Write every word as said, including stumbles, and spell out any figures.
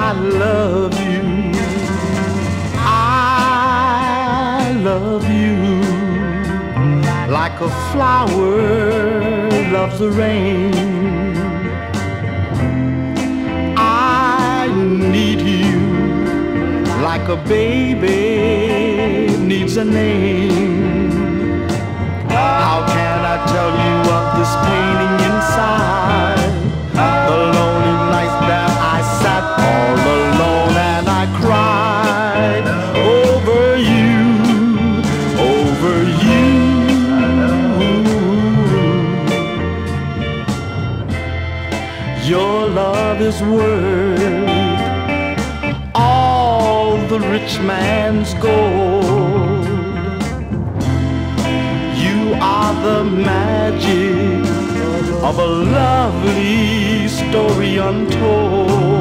I love you. I love you like a flower loves the rain. I need you like a baby needs a name. How can I tell you of this painting inside? The lonely nights that I sat all alone and I cried over you, over you. Your love is worth all the rich man's gold. You are the magic of a lovely story untold.